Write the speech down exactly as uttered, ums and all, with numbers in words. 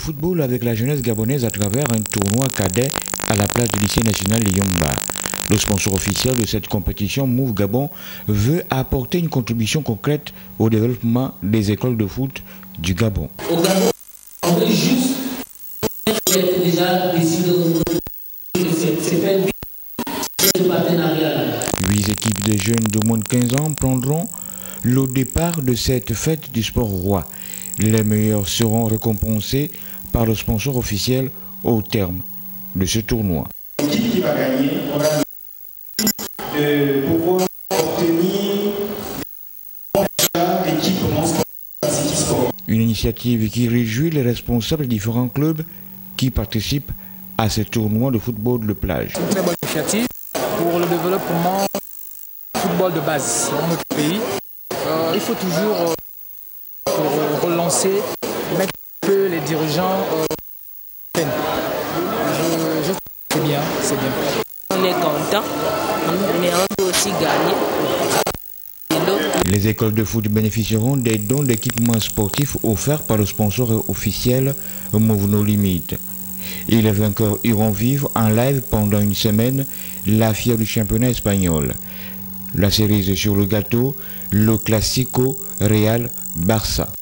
Football avec la jeunesse gabonaise à travers un tournoi cadet à la place du lycée national Yomba. Le sponsor officiel de cette compétition, Move Gabon, veut apporter une contribution concrète au développement des écoles de foot du Gabon. Au Gabon, on veut juste déjà décider de faire ce partenariat. Huit équipes de jeunes de moins de quinze ans prendront le départ de cette fête du sport roi. Les meilleurs seront récompensés par le sponsor officiel au terme de ce tournoi. L'équipe qui va gagner aura de pouvoir obtenir l'équipement sport. Une initiative qui réjouit les responsables des différents clubs qui participent à ce tournoi de football de plage. C'est une très bonne initiative pour le développement du football de base dans notre pays. Euh, il faut toujours, euh, pour relancer, mettre un peu les dirigeants euh, je, je c'est bien, c'est bien. On est content, mais on peut aussi gagner. Les écoles de foot bénéficieront des dons d'équipements sportifs offerts par le sponsor officiel Move No Limit. Et les vainqueurs iront vivre en live pendant une semaine la fière du championnat espagnol. La cerise sur le gâteau, le Classico Real Barça.